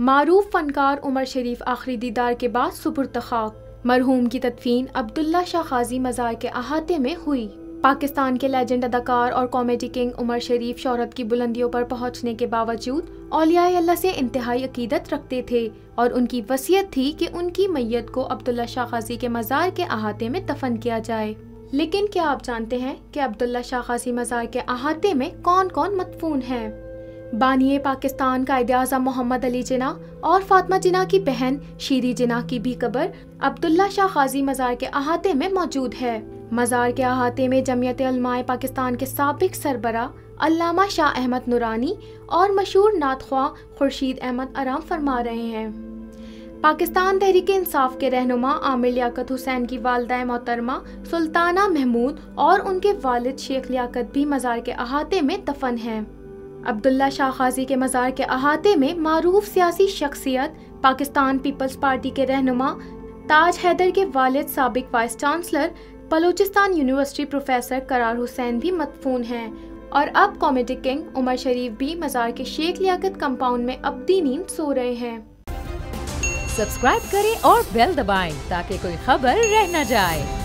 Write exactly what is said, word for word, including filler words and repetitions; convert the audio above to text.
मारूफ फनकार उमर शरीफ आखिरी दीदार के बाद सुपुर्द खाक। मरहूम की तदफीन अब्दुल्ला शाह गाजी मज़ार के अहाते में हुई। पाकिस्तान के लेजेंड अदाकार और कॉमेडी किंग उमर शरीफ शोहरत की बुलंदियों पर पहुंचने के बावजूद औलियाए अल्लाह से इंतहाई अकीदत रखते थे और उनकी वसीयत थी कि उनकी मैयत को अब्दुल्ला शाह गाजी के मज़ार के अहाते में दफन किया जाए। लेकिन क्या आप जानते हैं कि अब्दुल्ला शाह गाजी मज़ार के अहाते में कौन कौन मदफून हैं? बानिए पाकिस्तान कायदे-आज़म मोहम्मद अली जिन्ना और फातिमा जिन्ना की बहन शीरी जिन्ना की भी कब्र अब्दुल्ला शाह गाजी मज़ार के अहाते में मौजूद है। मज़ार के अहाते में जमीयत उलमाए पाकिस्तान के साबिक सरबरा अल्लामा शाह अहमद नूरानी और मशहूर नातख्वां खुर्शीद अहमद आराम फरमा रहे हैं। पाकिस्तान तहरीक इंसाफ के रहनुमा आमिर लियाकत हुसैन की वालिदा मोहतरमा सुल्ताना महमूद और उनके वालिद शेख लियाकत भी मज़ार के अहाते में दफन हैं। अब्दुल्ला शाह गाजी के मज़ार के अहाते में मारूफ सियासी शख्सियत पाकिस्तान पीपल्स पार्टी के रहनुमा ताज हैदर के वालिद साबिक vice chancellor Balochistan university professor Qarar Hussain भी मदफून हैं और अब कॉमेडी किंग उमर शरीफ भी मज़ार के शेख लियाकत कंपाउंड में अब्दी नींद सो रहे हैं। सब्सक्राइब करें और बेल दबाएं ताकि कोई खबर रह न जाए।